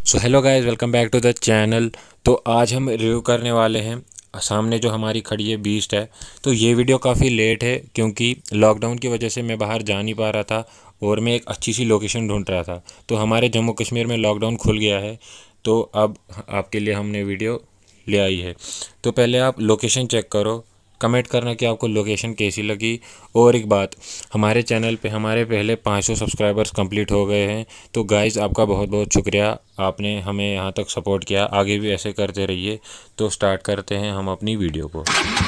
So hello guys, welcome back to the channel. तो आज हम रिव्यू करने वाले हैं सामने जो हमारी खड़ी है बीस्ट है। तो ये वीडियो काफ़ी लेट है क्योंकि लॉकडाउन की वजह से मैं बाहर जा नहीं पा रहा था और मैं एक अच्छी सी लोकेशन ढूंढ रहा था। तो हमारे जम्मू कश्मीर में लॉकडाउन खुल गया है, तो अब आपके लिए हमने वीडियो ले आई है। तो पहले आप लोकेशन चेक करो, कमेंट करना कि आपको लोकेशन कैसी लगी। और एक बात, हमारे चैनल पे हमारे पहले 500 सब्सक्राइबर्स कंप्लीट हो गए हैं। तो गाइज़ आपका बहुत बहुत शुक्रिया, आपने हमें यहाँ तक सपोर्ट किया, आगे भी ऐसे करते रहिए। तो स्टार्ट करते हैं हम अपनी वीडियो को।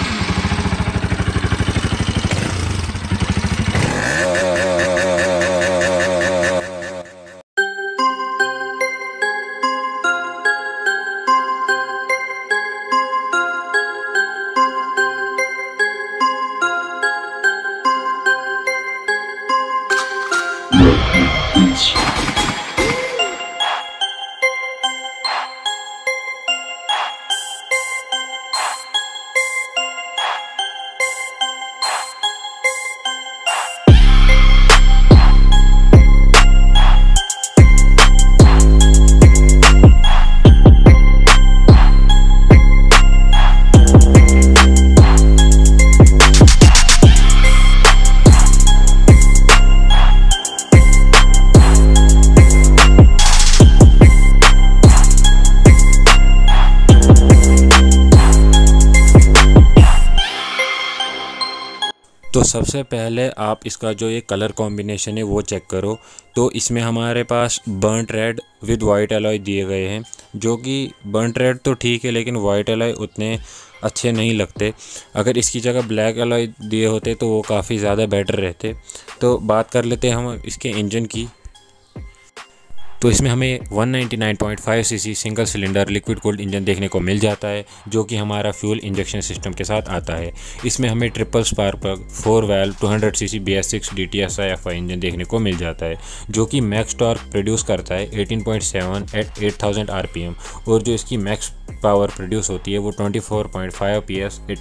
तो सबसे पहले आप इसका जो ये कलर कॉम्बिनेशन है वो चेक करो। तो इसमें हमारे पास burnt red with white alloy दिए गए हैं, जो कि बर्न्ट रेड तो ठीक है लेकिन वाइट एलॉय उतने अच्छे नहीं लगते। अगर इसकी जगह ब्लैक एलॉय दिए होते तो वो काफ़ी ज़्यादा बेटर रहते। तो बात कर लेते हैं हम इसके इंजन की। तो इसमें हमें 199.5 CC single cylinder liquid cooled engine देखने को मिल जाता है, जो कि हमारा फ्यूल इंजेक्शन सिस्टम के साथ आता है। इसमें हमें triple spark plug 4 valve 200 CC BS6 DTSI FI engine देखने को मिल जाता है, जो कि मैक्स टॉर्क प्रोड्यूस करता है 18.7 एट 8000 RPM। और जो इसकी मैक्स पावर प्रोड्यूस होती है वो 24.5 PS एट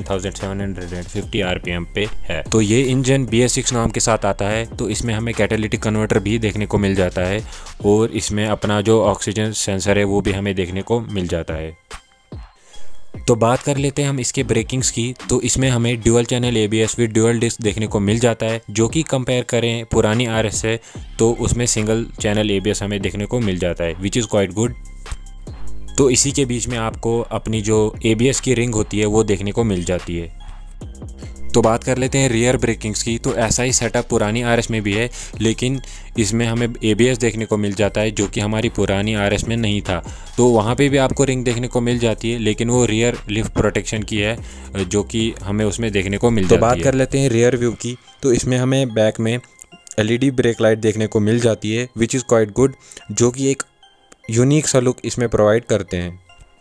9750 RPM पे है। तो ये इंजन BS6 नाम के साथ आता है। तो इसमें हमें कैटालिटिक कन्वर्टर भी देखने को मिल जाता है और इसमें अपना जो ऑक्सीजन सेंसर है वो भी हमें देखने को मिल जाता है। तो बात कर लेते हैं हम इसके ब्रेकिंग्स की। तो इसमें हमें dual channel ABS with dual disc देखने को मिल जाता है, जो कि कंपेयर करें पुरानी RS से तो उसमें सिंगल चैनल ABS हमें देखने को मिल जाता है, विच इज़ क्वाइट गुड। तो इसी के बीच में आपको अपनी जो ABS की रिंग होती है वो देखने को मिल जाती है। तो बात कर लेते हैं रियर ब्रेकिंग्स की। तो ऐसा ही सेटअप पुरानी RS में भी है, लेकिन इसमें हमें ABS देखने को मिल जाता है, जो कि हमारी पुरानी RS में नहीं था। तो वहाँ पे भी आपको रिंग देखने को मिल जाती है, लेकिन वो रियर लिफ्ट प्रोटेक्शन की है, जो कि हमें उसमें देखने को मिल जाती है। तो बात कर लेते हैं रियर व्यू की। तो इसमें हमें बैक में LED ब्रेक लाइट देखने को मिल जाती है, विच इज़ क्वाइट गुड, जो कि एक यूनिक सा लुक इसमें प्रोवाइड करते हैं।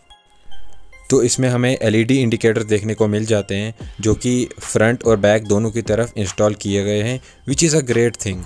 तो इसमें हमें LED इंडिकेटर देखने को मिल जाते हैं, जो कि फ्रंट और बैक दोनों की तरफ इंस्टॉल किए गए हैं, which is a great thing.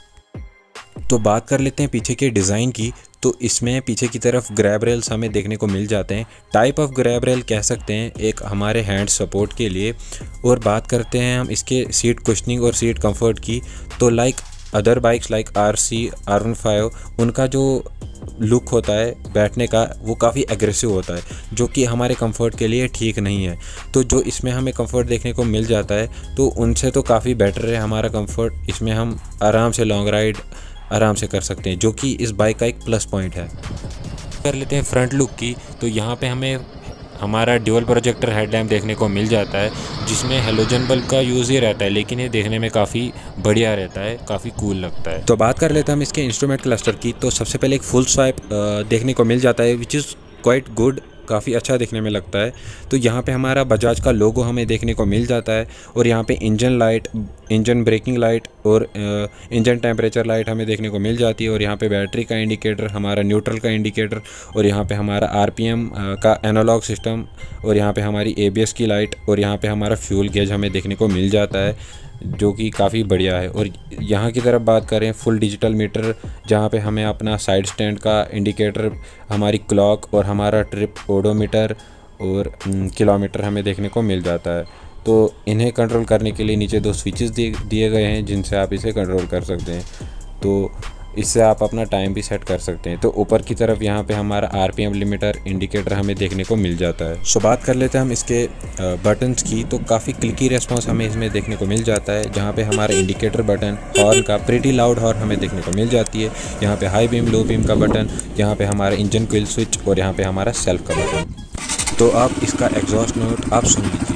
तो बात कर लेते हैं पीछे के डिज़ाइन की। तो इसमें पीछे की तरफ ग्रैब रेल्स हमें देखने को मिल जाते हैं, टाइप ऑफ ग्रैब रेल कह सकते हैं, एक हमारे हैंड सपोर्ट के लिए। और बात करते हैं हम इसके सीट कुशनिंग और सीट कंफर्ट की। तो like other bikes like RC R15, उनका जो लुक होता है बैठने का वो काफ़ी एग्रेसिव होता है, जो कि हमारे कंफर्ट के लिए ठीक नहीं है। तो जो इसमें हमें कंफर्ट देखने को मिल जाता है तो उनसे तो काफ़ी बेटर है हमारा कंफर्ट। इसमें हम आराम से लॉन्ग राइड आराम से कर सकते हैं, जो कि इस बाइक का एक प्लस पॉइंट है। कर लेते हैं फ्रंट लुक की। तो यहाँ पे हमें हमारा ड्यूअल प्रोजेक्टर हेडलैम्प देखने को मिल जाता है, जिसमें हेलोजन बल्ब का यूज़ ही रहता है, लेकिन ये देखने में काफ़ी बढ़िया रहता है, काफ़ी कूल लगता है। तो बात कर लेते हैं हम इसके इंस्ट्रूमेंट क्लस्टर की। तो सबसे पहले एक फुल स्वाइप देखने को मिल जाता है, विच इज़ क्वाइट गुड, काफ़ी अच्छा देखने में लगता है। तो यहाँ पे हमारा बजाज का लोगो हमें देखने को मिल जाता है, और यहाँ पे engine light, engine braking light और इंजन टेम्परेचर लाइट हमें देखने को मिल जाती है। और यहाँ पे बैटरी का इंडिकेटर, हमारा न्यूट्रल का इंडिकेटर, और यहाँ पे हमारा RPM का एनालॉग सिस्टम, और यहाँ पे हमारी ABS की लाइट, और यहाँ पे हमारा फ्यूल गेज हमें देखने को मिल जाता है, जो कि काफ़ी बढ़िया है। और यहाँ की तरफ बात करें फुल डिजिटल मीटर, जहाँ पे हमें अपना साइड स्टैंड का इंडिकेटर, हमारी क्लॉक और हमारा ट्रिप ओडोमीटर और किलोमीटर हमें देखने को मिल जाता है। तो इन्हें कंट्रोल करने के लिए नीचे दो स्विचेस दिए गए हैं, जिनसे आप इसे कंट्रोल कर सकते हैं। तो इससे आप अपना टाइम भी सेट कर सकते हैं। तो ऊपर की तरफ यहाँ पे हमारा RPM लिमिटर इंडिकेटर हमें देखने को मिल जाता है। सो बात कर लेते हैं हम इसके बटन्स की। तो काफ़ी क्लिकी रेस्पॉन्स हमें इसमें देखने को मिल जाता है, जहाँ पे हमारा इंडिकेटर बटन, हॉर्न का प्रीटी लाउड हॉर्न हमें देखने को मिल जाती है। यहाँ पे हाई बीम लो बीम का बटन, यहाँ पे हमारा इंजन क्विल स्विच और यहाँ पे हमारा सेल्फ का बटन। तो आप इसका एग्जॉस्ट नोट आप सुन लीजिए।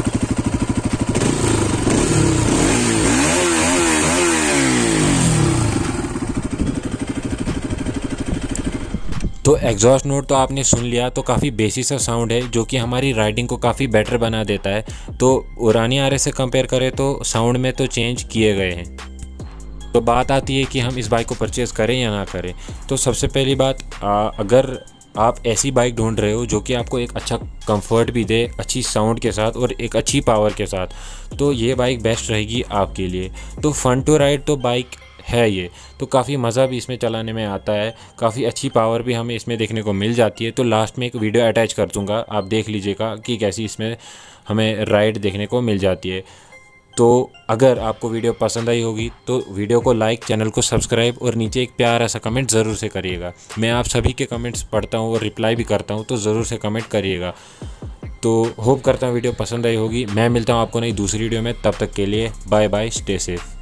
तो एग्जॉस्ट नोट तो आपने सुन लिया। तो काफ़ी बेसिक सा साउंड है जो कि हमारी राइडिंग को काफ़ी बेटर बना देता है। तो पुरानी RS से कंपेयर करें तो साउंड में तो चेंज किए गए हैं। तो बात आती है कि हम इस बाइक को परचेज़ करें या ना करें। तो सबसे पहली बात, अगर आप ऐसी बाइक ढूंढ रहे हो जो कि आपको एक अच्छा कंफर्ट भी दे, अच्छी साउंड के साथ और एक अच्छी पावर के साथ, तो ये बाइक बेस्ट रहेगी आपके लिए। तो फन टू राइड तो बाइक है ये, तो काफ़ी मज़ा भी इसमें चलाने में आता है, काफ़ी अच्छी पावर भी हमें इसमें देखने को मिल जाती है। तो लास्ट में एक वीडियो अटैच कर दूँगा, आप देख लीजिएगा कि कैसी इसमें हमें राइड देखने को मिल जाती है। तो अगर आपको वीडियो पसंद आई होगी तो वीडियो को लाइक, चैनल को सब्सक्राइब और नीचे एक प्यारा सा कमेंट ज़रूर से करिएगा। मैं आप सभी के कमेंट्स पढ़ता हूँ और रिप्लाई भी करता हूँ, तो ज़रूर से कमेंट करिएगा। तो होप करता हूँ वीडियो पसंद आई होगी। मैं मिलता हूँ आपको नई दूसरी वीडियो में, तब तक के लिए बाय बाय, स्टे सेफ।